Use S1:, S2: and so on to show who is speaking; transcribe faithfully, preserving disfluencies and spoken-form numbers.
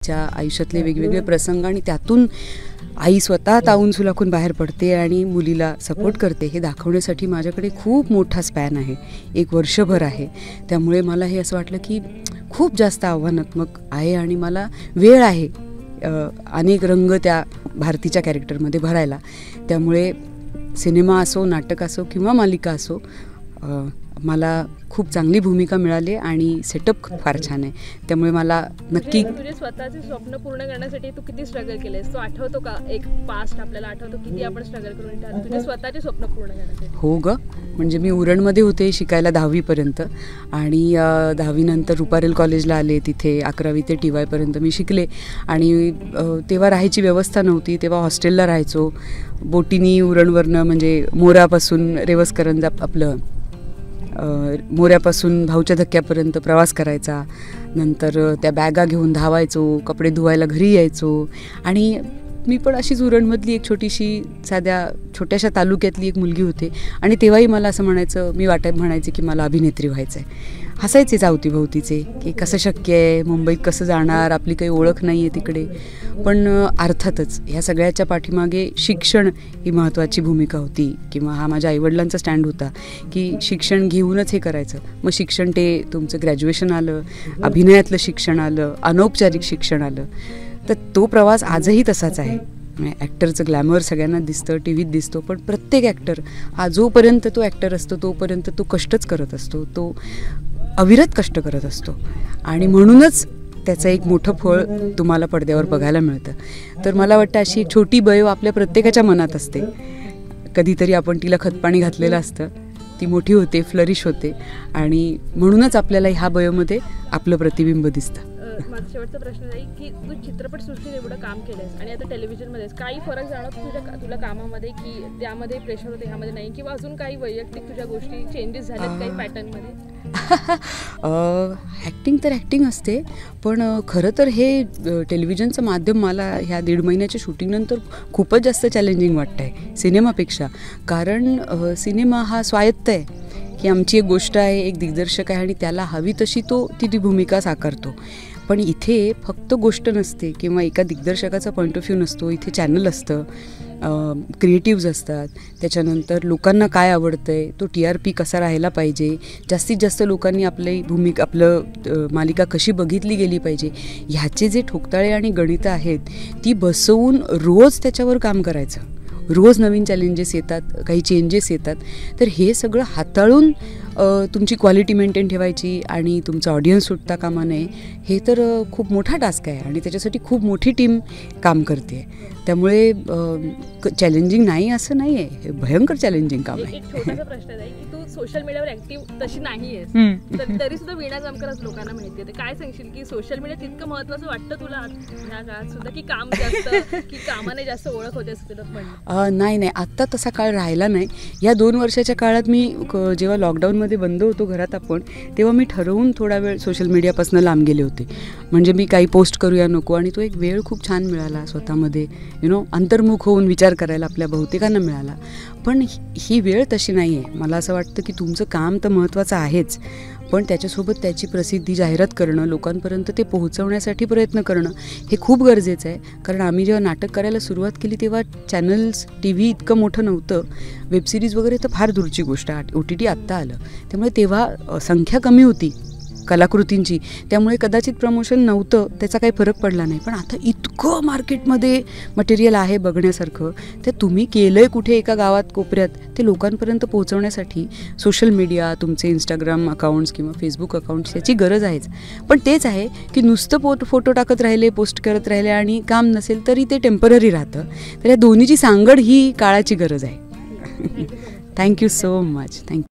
S1: च्या आयुष्यातले वेगवेगळे प्रसंग आणि त्यातून आई स्वतः तावून सुलाखून बाहेर पडते आणि मुलीला सपोर्ट करते हे दाखवण्यासाठी माझ्याकडे खूप मोठा स्पॅन आहे, एक वर्षभर आहे. त्यामुळे मला हे असं वाटलं की खूप जास्त आव्हानात्मक आहे आणि मला वेळ आहे अनेक रंग त्या भारतीच्या कॅरेक्टरमध्ये भरायला. त्यामुळे सिनेमा असो, नाटक असो किंवा मालिका असो, मला खूप चांगली भूमिका मिळाली आणि सेटअप फार छान आहे. त्यामुळे मला नक्की
S2: तुझे स्वतःचे स्वप्न पूर्ण करण्यासाठी तू किती स्ट्रगल केलेस तो आठवतो का? एक पास्ट आपल्याला आठवतो किती आपण स्ट्रगल करून तुझे स्वतःचे स्वप्न पूर्ण करण्यासाठी?
S1: हो ग, म्हणजे मी उरणमध्ये होते शिकायला दहावीपर्यंत आणि दहावीनंतर रुपारेल कॉलेजला आले. तिथे अकरावी ते टी वायपर्यंत मी शिकले आणि तेव्हा राहायची व्यवस्था नव्हती. तेव्हा हॉस्टेलला राहायचो. बोटीनी उरणवरनं म्हणजे मोरापासून रेवसकरंजा आपलं मोऱ्यापासून भाऊच्या धक्क्यापर्यंत प्रवास करायचा. नंतर त्या बॅगा घेऊन धावायचो, कपडे धुवायला घरी यायचो. आणि मी पण अशीच उरणमधली एक छोटीशी साध्या छोट्याशा तालुक्यातली एक मुलगी होते आणि तेव्हाही मला असं म्हणायचं, मी वाटत म्हणायचे की मला अभिनेत्री व्हायचं आहे. हसायचेच अवतीभोवतीचे की कसं शक्य आहे, मुंबईत कसं जाणार, आपली काही ओळख नाही आहे तिकडे. पण अर्थातच ह्या सगळ्याच्या पाठीमागे शिक्षण ही महत्त्वाची भूमिका होती किंवा हा माझ्या आईवडिलांचा स्टँड होता की शिक्षण घेऊनच हे करायचं. मग शिक्षण ते तुमचं ग्रॅज्युएशन आलं, अभिनयातलं शिक्षण आलं, अनौपचारिक शिक्षण आलं. तर तो प्रवास आजही तसाच आहे. ॲक्टरचं ग्लॅमर सगळ्यांना दिसतं, टी व्हीत दिसतो, पण प्रत्येक ॲक्टर हा जोपर्यंत तो ॲक्टर असतो तोपर्यंत तो कष्टच करत असतो, तो अविरत कष्ट करत असतो आणि म्हणूनच त्याचं एक मोठं फळ तुम्हाला पडद्यावर बघायला मिळतं. तर मला वाटतं अशी एक छोटी बयो आपल्या प्रत्येकाच्या मनात असते. कधीतरी आपण तिला खतपाणी घातलेलं असतं, ती मोठी होते, फ्लरिश होते आणि म्हणूनच आपल्याला ह्या बयोमध्ये आपलं प्रतिबिंब दिसतं.
S2: माझा शेवटचा प्रश्न आहे की तू चित्रपटसृष्टीत एवढं काम केलंस आणि आता टेलिव्हिजनमध्येच काही फरक जाणवतो तुझ्या तुला कामामध्ये की त्यामध्ये प्रेशर होते ह्यामध्ये नाही, किंवा अजून काही वैयक्तिक तुझ्या गोष्टी चेंजेस झाल्यात काही पॅटर्नमध्ये?
S1: ॲक्टिंग तर ॲक्टिंग असते, पण खरं तर हे टेलिव्हिजनचं माध्यम मला ह्या दीड महिन्याच्या शूटिंगनंतर खूपच जास्त चॅलेंजिंग वाटतं आहे सिनेमापेक्षा. कारण सिनेमा हा स्वायत्त आहे की आमची एक गोष्ट आहे, एक दिग्दर्शक आहे आणि त्याला हवी तशी तो ती ती भूमिका साकारतो. पण इथे फक्त गोष्ट नसते किंवा एका दिग्दर्शकाचा पॉईंट ऑफ व्ह्यू नसतो. इथे चॅनल असतं, क्रिएटिव्ज असतात, त्याच्यानंतर लोकांना काय आवडतं आहे, तो टी आर पी कसा राहायला पाहिजे, जास्तीत जास्त लोकांनी आपली भूमिका आपलं मालिका कशी बघितली गेली पाहिजे, ह्याचे जे ठोकताळे आणि गणितं आहेत ती बसवून रोज त्याच्यावर काम करायचं. रोज नवीन चॅलेंजेस येतात, काही चेंजेस येतात. तर हे सगळं हाताळून तुमची क्वालिटी मेंटेन ठेवायची आणि तुमचं ऑडियन्स सुटता कामा नये, हे तर खूप मोठा टास्क आहे आणि त्याच्यासाठी खूप मोठी टीम काम करते. त्यामुळे चॅलेंजिंग नाही असं नाही आहे, हे भयंकर चॅलेंजिंग काम आहे.
S2: एक छोटासा प्रश्न आहे की तू सोशल मीडियावर ऍक्टिव्ह तशी नाही आहेस, तर तरी सुद्धा वीणा जामकरच लोकांना माहिती आहे. काय सांगशील की सोशल मीडिया तितकं महत्त्वाचं वाटतं तुला ह्या काळात सुद्धा, की काम जास्त की कामाने जास्त ओळख होते असं तुला म्हणणं?
S1: नाही नाही, आत्ता तसा काळ राहिला नाही. या दोन वर्षाच्या काळात मी जेव्हा लॉकडाऊनमध्ये बंद होतो घरात आपण, तेव्हा मी ठरवून थोडा वेळ सोशल मीडियापासून लांब गेले होते. म्हणजे मी काही पोस्ट करूया नको आणि तो एक वेळ खूप छान मिळाला स्वतःमध्ये, यु नो अंतर्मुख होऊन विचार करायला आपल्या बहुतेकांना मिळाला. पण ही वेळ तशी नाही आहे. मला असं वाटतं की तुमचं काम तर महत्त्वाचं आहेच, पण त्याच्यासोबत त्याची प्रसिद्धी जाहिरात करणं, लोकांपर्यंत ते पोहोचवण्यासाठी प्रयत्न करणं हे खूप गरजेचं आहे. कारण आम्ही जेव्हा नाटक करायला सुरुवात केली तेव्हा चॅनल्स, टी व्ही इतकं मोठं नव्हतं, वेबसिरीज वगैरे तर फार दूरची गोष्ट आहे, ओ टी टी आत्ता आलं. त्यामुळे तेव्हा संख्या कमी होती कलाकृतींची, त्यामुळे कदाचित प्रमोशन नव्हतं, त्याचा काही फरक पडला नाही. पण आता इतकं मार्केटमध्ये मटेरियल आहे बघण्यासारखं, ते तुम्ही केलं आहे कुठे एका गावात कोपऱ्यात, ते लोकांपर्यंत पोहोचवण्यासाठी सोशल मीडिया, तुमचे इंस्टाग्राम अकाउंट्स किंवा फेसबुक अकाउंट्स याची गरज आहेच. पण तेच आहे की नुसतं पोट फोटो टाकत राहिले, पोस्ट करत राहिले आणि काम नसेल तरी ते टेम्पररी राहतं. तर या दोन्हीची सांगड ही काळाची गरज आहे. Thank you so much. थँक्यू.